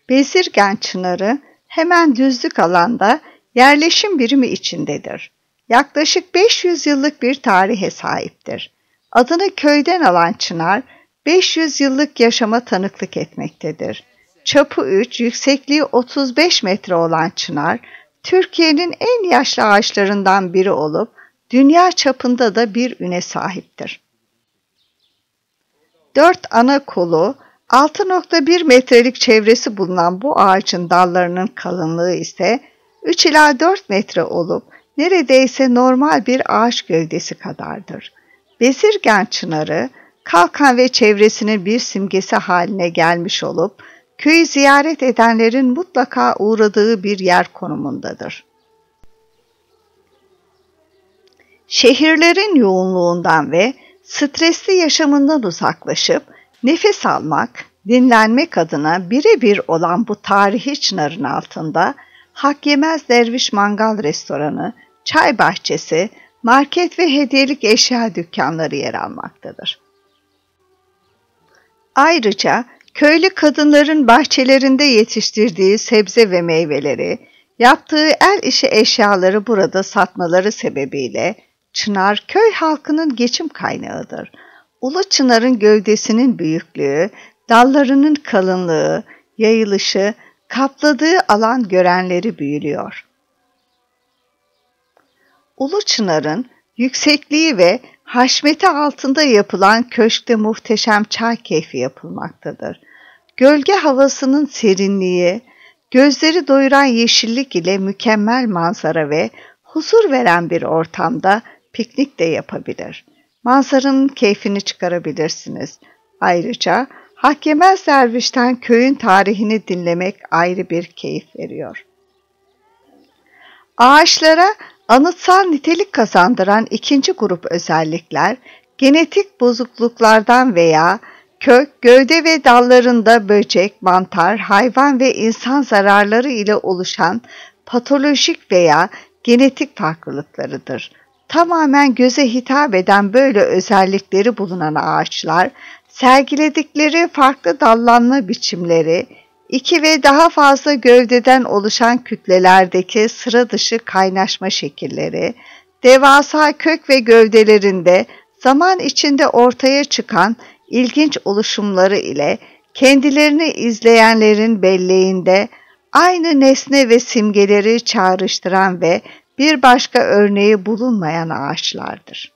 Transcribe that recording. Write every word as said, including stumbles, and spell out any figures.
Bezirgen çınarı hemen düzlük alanda yerleşim birimi içindedir. Yaklaşık beş yüz yıllık bir tarihe sahiptir. Adını köyden alan çınar, beş yüz yıllık yaşama tanıklık etmektedir. Çapı üç, yüksekliği otuz beş metre olan çınar, Türkiye'nin en yaşlı ağaçlarından biri olup, dünya çapında da bir üne sahiptir. Dört ana kolu, altı nokta bir metrelik çevresi bulunan bu ağacın dallarının kalınlığı ise üç ila dört metre olup, neredeyse normal bir ağaç gövdesi kadardır. Bezirgen çınarı, Kalkan ve çevresinin bir simgesi haline gelmiş olup, köyü ziyaret edenlerin mutlaka uğradığı bir yer konumundadır. Şehirlerin yoğunluğundan ve stresli yaşamından uzaklaşıp, nefes almak, dinlenmek adına birebir olan bu tarihi çınarın altında, Hak Yemez Derviş Mangal Restoranı, çay bahçesi, market ve hediyelik eşya dükkanları yer almaktadır. Ayrıca köylü kadınların bahçelerinde yetiştirdiği sebze ve meyveleri, yaptığı el işi eşyaları burada satmaları sebebiyle çınar köy halkının geçim kaynağıdır. Ulu çınarın gövdesinin büyüklüğü, dallarının kalınlığı, yayılışı, kapladığı alan görenleri büyülüyor. Ulu çınarın yüksekliği ve haşmeti altında yapılan köşkte muhteşem çay keyfi yapılmaktadır. Gölge havasının serinliği, gözleri doyuran yeşillik ile mükemmel manzara ve huzur veren bir ortamda piknik de yapabilir. Manzaranın keyfini çıkarabilirsiniz. Ayrıca Hak Yemez Derviş'ten köyün tarihini dinlemek ayrı bir keyif veriyor. Ağaçlara anıtsal nitelik kazandıran ikinci grup özellikler, genetik bozukluklardan veya kök, gövde ve dallarında böcek, mantar, hayvan ve insan zararları ile oluşan patolojik veya genetik farklılıklarıdır. Tamamen göze hitap eden böyle özellikleri bulunan ağaçlar, sergiledikleri farklı dallanma biçimleri, iki ve daha fazla gövdeden oluşan kütlelerdeki sıra dışı kaynaşma şekilleri, devasa kök ve gövdelerinde zaman içinde ortaya çıkan ilginç oluşumları ile kendilerini izleyenlerin belleğinde aynı nesne ve simgeleri çağrıştıran ve bir başka örneği bulunmayan ağaçlardır.